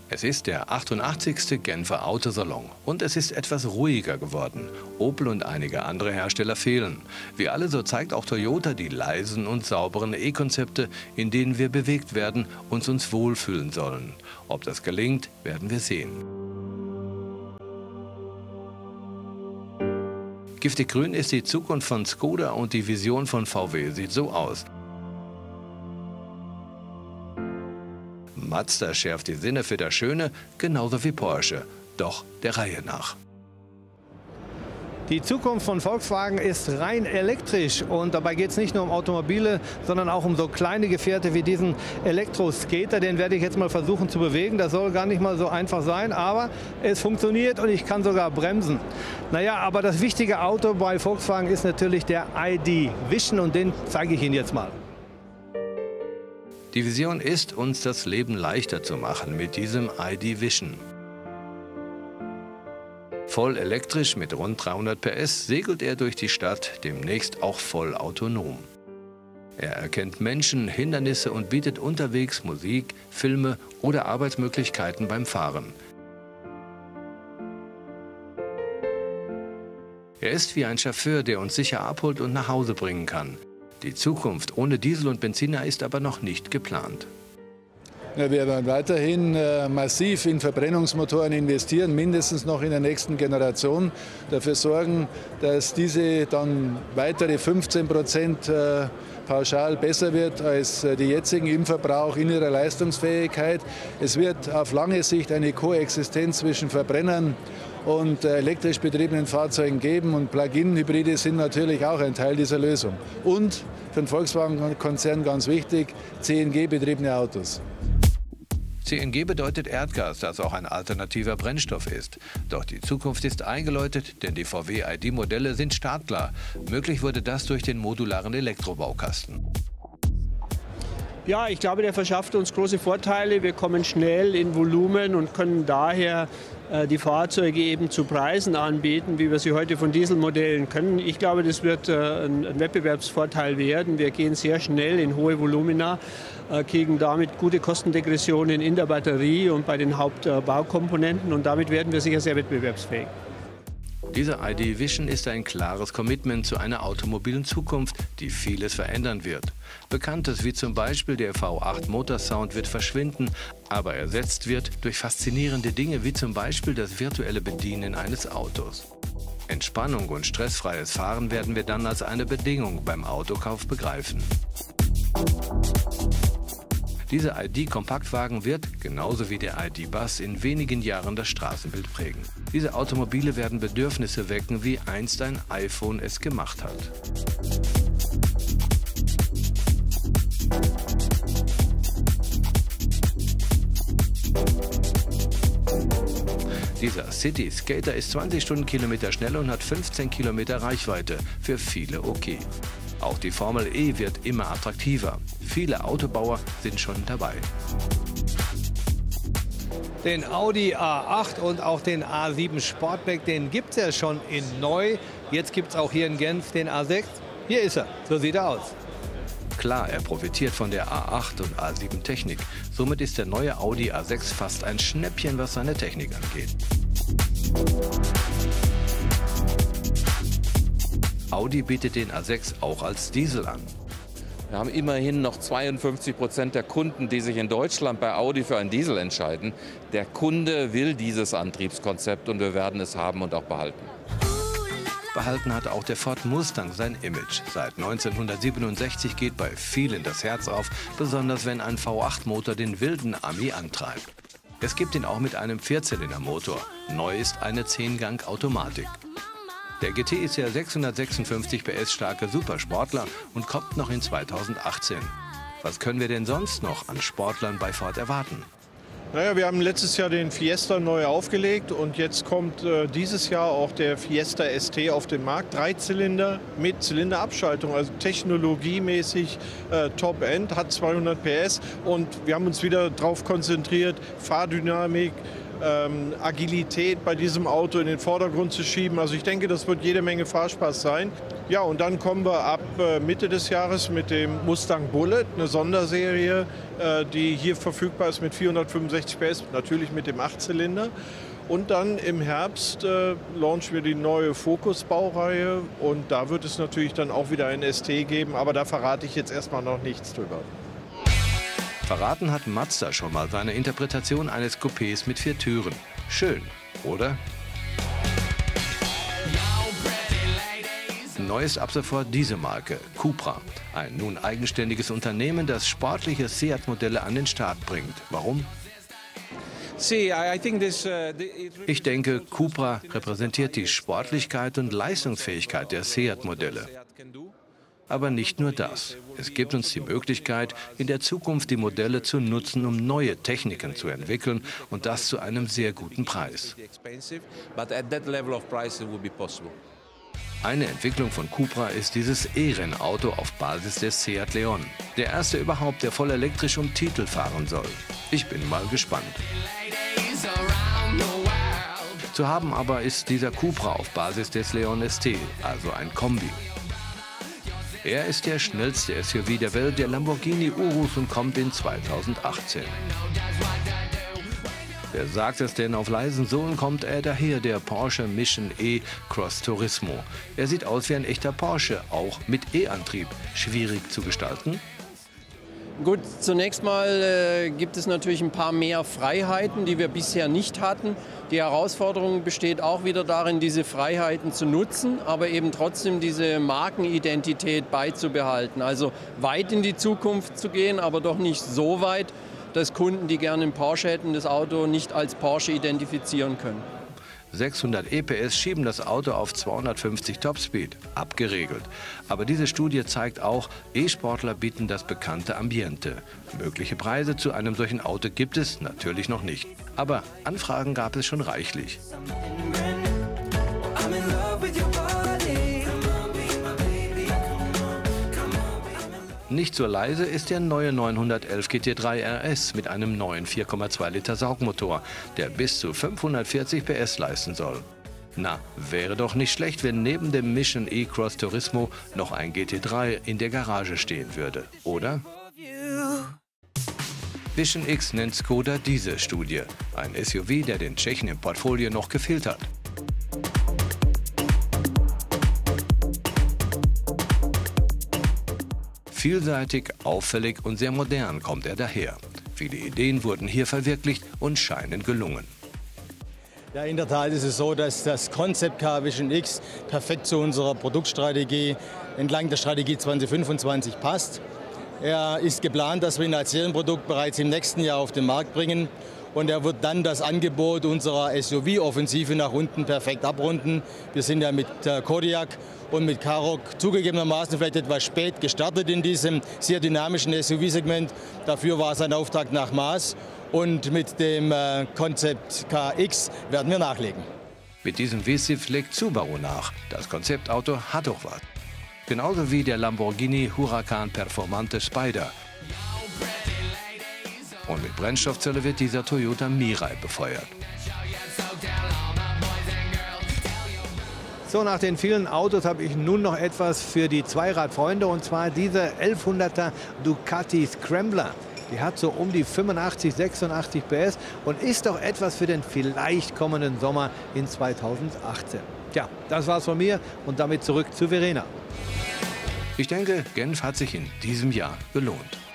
Es ist der 88. Genfer Autosalon und es ist etwas ruhiger geworden. Opel und einige andere Hersteller fehlen. Wie alle, so zeigt auch Toyota die leisen und sauberen E-Konzepte, in denen wir bewegt werden und uns wohlfühlen sollen. Ob das gelingt, werden wir sehen. Giftig grün ist die Zukunft von Skoda und die Vision von VW sieht so aus. Mazda schärft die Sinne für das Schöne, genauso wie Porsche, doch der Reihe nach. Die Zukunft von Volkswagen ist rein elektrisch und dabei geht es nicht nur um Automobile, sondern auch um so kleine Gefährte wie diesen Elektroskater. Den werde ich jetzt mal versuchen zu bewegen. Das soll gar nicht mal so einfach sein, aber es funktioniert und ich kann sogar bremsen. Naja, aber das wichtige Auto bei Volkswagen ist natürlich der ID Vision und den zeige ich Ihnen jetzt mal. Die Vision ist, uns das Leben leichter zu machen mit diesem ID Vision. Voll elektrisch mit rund 300 PS segelt er durch die Stadt, demnächst auch voll autonom. Er erkennt Menschen, Hindernisse und bietet unterwegs Musik, Filme oder Arbeitsmöglichkeiten beim Fahren. Er ist wie ein Chauffeur, der uns sicher abholt und nach Hause bringen kann. Die Zukunft ohne Diesel und Benziner ist aber noch nicht geplant. Ja, wir werden weiterhin massiv in Verbrennungsmotoren investieren, mindestens noch in der nächsten Generation. Dafür sorgen, dass diese dann weitere 15% pauschal besser wird als die jetzigen im Verbrauch, in ihrer Leistungsfähigkeit. Es wird auf lange Sicht eine Koexistenz zwischen Verbrennern und elektrisch betriebenen Fahrzeugen geben. Und Plug-in-Hybride sind natürlich auch ein Teil dieser Lösung. Und für den Volkswagen-Konzern ganz wichtig, CNG-betriebene Autos. CNG bedeutet Erdgas, das auch ein alternativer Brennstoff ist. Doch die Zukunft ist eingeläutet, denn die VW-ID-Modelle sind startklar. Möglich wurde das durch den modularen Elektrobaukasten. Ja, ich glaube, der verschafft uns große Vorteile. Wir kommen schnell in Volumen und können daher die Fahrzeuge eben zu Preisen anbieten, wie wir sie heute von Dieselmodellen können. Ich glaube, das wird ein Wettbewerbsvorteil werden. Wir gehen sehr schnell in hohe Volumina, kriegen damit gute Kostendegressionen in der Batterie und bei den Hauptbaukomponenten und damit werden wir sicher sehr wettbewerbsfähig. Diese ID Vision ist ein klares Commitment zu einer automobilen Zukunft, die vieles verändern wird. Bekanntes wie zum Beispiel der V8 Motorsound wird verschwinden, aber ersetzt wird durch faszinierende Dinge wie zum Beispiel das virtuelle Bedienen eines Autos. Entspannung und stressfreies Fahren werden wir dann als eine Bedingung beim Autokauf begreifen. Dieser ID-Kompaktwagen wird, genauso wie der ID-Bus, in wenigen Jahren das Straßenbild prägen. Diese Automobile werden Bedürfnisse wecken, wie einst ein iPhone es gemacht hat. Dieser City Skater ist 20 Stundenkilometer schnell und hat 15 Kilometer Reichweite. Für viele okay. Auch die Formel E wird immer attraktiver. Viele Autobauer sind schon dabei. Den Audi A8 und auch den A7 Sportback, den gibt es ja schon in neu. Jetzt gibt es auch hier in Genf den A6. Hier ist er, so sieht er aus. Klar, er profitiert von der A8 und A7 Technik. Somit ist der neue Audi A6 fast ein Schnäppchen, was seine Technik angeht. Audi bietet den A6 auch als Diesel an. Wir haben immerhin noch 52% der Kunden, die sich in Deutschland bei Audi für einen Diesel entscheiden. Der Kunde will dieses Antriebskonzept und wir werden es haben und auch behalten. Behalten hat auch der Ford Mustang sein Image. Seit 1967 geht bei vielen das Herz auf, besonders wenn ein V8-Motor den wilden Ami antreibt. Es gibt ihn auch mit einem Vierzylindermotor. Neu ist eine 10-Gang-Automatik. Der GT ist der 656 PS starke Supersportler und kommt noch in 2018. Was können wir denn sonst noch an Sportlern bei Ford erwarten? Naja, wir haben letztes Jahr den Fiesta neu aufgelegt und jetzt kommt dieses Jahr auch der Fiesta ST auf den Markt. 3 Zylinder mit Zylinderabschaltung, also technologiemäßig Top-End, hat 200 PS und wir haben uns wieder darauf konzentriert, Fahrdynamik, Agilität bei diesem Auto in den Vordergrund zu schieben. Also ich denke, das wird jede Menge Fahrspaß sein. Ja, und dann kommen wir ab Mitte des Jahres mit dem Mustang Bullet, eine Sonderserie, die hier verfügbar ist mit 465 PS, natürlich mit dem 8-Zylinder. Und dann im Herbst launchen wir die neue Focus-Baureihe und da wird es natürlich dann auch wieder ein ST geben, aber da verrate ich jetzt erstmal noch nichts drüber. Verraten hat Mazda schon mal seine Interpretation eines Coupés mit 4 Türen. Schön, oder? Neu ist ab sofort diese Marke, Cupra. Ein nun eigenständiges Unternehmen, das sportliche Seat-Modelle an den Start bringt. Warum? Ich denke, Cupra repräsentiert die Sportlichkeit und Leistungsfähigkeit der Seat-Modelle. Aber nicht nur das. Es gibt uns die Möglichkeit, in der Zukunft die Modelle zu nutzen, um neue Techniken zu entwickeln und das zu einem sehr guten Preis. Eine Entwicklung von Cupra ist dieses E-Rennauto auf Basis des Seat Leon. Der erste überhaupt, der voll elektrisch um Titel fahren soll. Ich bin mal gespannt. Zu haben aber ist dieser Cupra auf Basis des Leon ST, also ein Kombi. Er ist der schnellste SUV der Welt, der Lamborghini Urus, und kommt in 2018. Wer sagt es denn, auf leisen Sohlen kommt er daher, der Porsche Mission E Cross Turismo. Er sieht aus wie ein echter Porsche, auch mit E-Antrieb. Schwierig zu gestalten? Gut, zunächst mal gibt es natürlich ein paar mehr Freiheiten, die wir bisher nicht hatten. Die Herausforderung besteht auch wieder darin, diese Freiheiten zu nutzen, aber eben trotzdem diese Markenidentität beizubehalten. Also weit in die Zukunft zu gehen, aber doch nicht so weit, dass Kunden, die gerne einen Porsche hätten, das Auto nicht als Porsche identifizieren können. 600 EPS schieben das Auto auf 250 Topspeed. Abgeregelt. Aber diese Studie zeigt auch, E-Sportler bieten das bekannte Ambiente. Mögliche Preise zu einem solchen Auto gibt es natürlich noch nicht. Aber Anfragen gab es schon reichlich. Nicht so leise ist der neue 911 GT3 RS mit einem neuen 4,2 Liter Saugmotor, der bis zu 540 PS leisten soll. Na, wäre doch nicht schlecht, wenn neben dem Mission E Cross Turismo noch ein GT3 in der Garage stehen würde, oder? Vision X nennt Skoda diese Studie. Ein SUV, der den Tschechen im Portfolio noch gefehlt hat. Vielseitig, auffällig und sehr modern kommt er daher. Viele Ideen wurden hier verwirklicht und scheinen gelungen. Ja, in der Tat ist es so, dass das Concept Car Vision X perfekt zu unserer Produktstrategie entlang der Strategie 2025 passt. Er ist geplant, dass wir ihn als Serienprodukt bereits im nächsten Jahr auf den Markt bringen. Und er wird dann das Angebot unserer SUV-Offensive nach unten perfekt abrunden. Wir sind ja mit Kodiaq und mit Karoq zugegebenermaßen vielleicht etwas spät gestartet in diesem sehr dynamischen SUV-Segment. Dafür war es ein Auftakt nach Maß. Und mit dem Concept KX werden wir nachlegen. Mit diesem Visiv legt Subaru nach. Das Konzeptauto hat doch was. Genauso wie der Lamborghini Huracan Performante Spider. Und mit Brennstoffzelle wird dieser Toyota Mirai befeuert. So, nach den vielen Autos habe ich nun noch etwas für die Zweiradfreunde, und zwar diese 1100er Ducati Scrambler. Die hat so um die 85, 86 PS und ist doch etwas für den vielleicht kommenden Sommer in 2018. Tja, das war's von mir und damit zurück zu Verena. Ich denke, Genf hat sich in diesem Jahr gelohnt.